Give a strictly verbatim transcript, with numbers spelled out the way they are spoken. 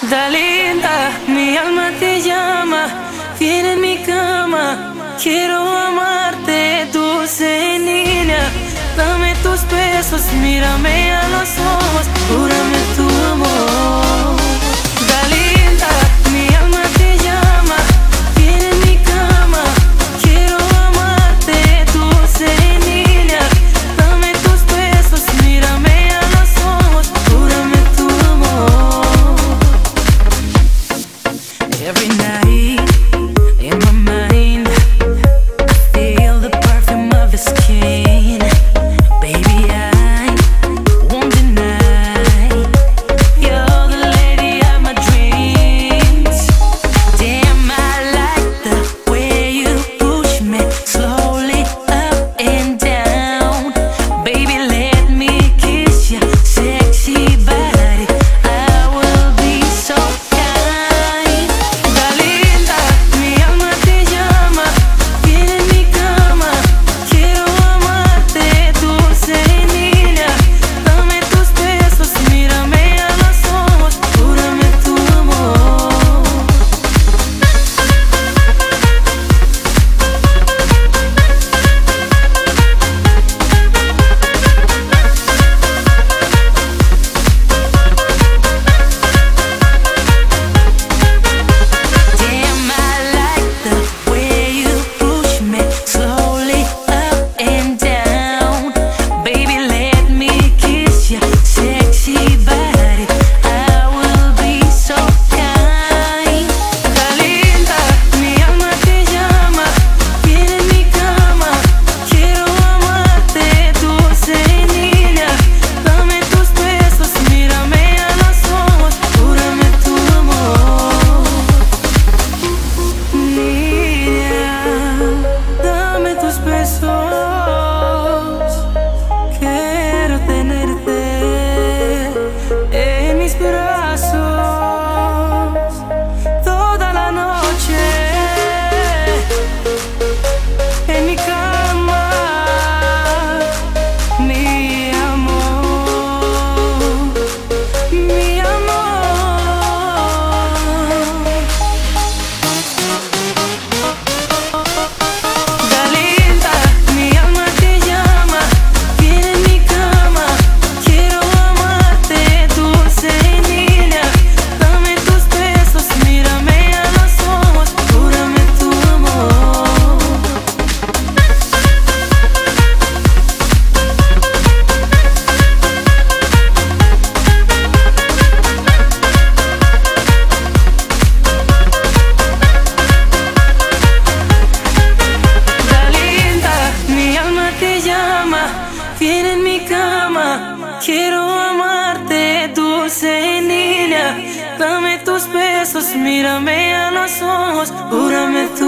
Dalinda, mi alma te llama, viene en mi cama. Quiero amarte, dulce niña. Dame tus besos, mírame a los ojos, júrame tu amor. Dalinda, mi alma te llama, viene en mi cama. Quiero amarte, dulce niña. Dame tus besos, mírame a los ojos, júrame tu amor. Every night in my mind I feel the perfume of his skin. Baby, I won't deny you're the lady of my dreams. Damn, I like the way you push me slowly up and down. Baby, let me kiss your sexy body. I will be so kind. Dalinda, mi alma te llama, viene en mi cama. Quiero amarte, dulce niña. Dame tus besos, mírame a los ojos, júrame tu amor. Damn, I like the way you push me slowly up and down. Baby, let me kiss your sexy body. I will be so kind. Dalinda, mi alma te llama, viene en mi cama. Quiero amarte, dulce niña. Dame tus besos, mírame a los ojos, júrame tu amor. Niña, dame tus besos. Quiero tenerte en mis brazos toda la noche, en mi cama, mi amor, mi amor. Dalinda, mi alma te llama, viene en mi cama. Quiero amarte, dulce niña. Dame tus besos, mírame a los ojos, júrame tu amor. Dalinda, mi alma te llama, viene en mi cama. Quiero amarte, dulce niña. Dame tus besos, mírame a los ojos, júrame tu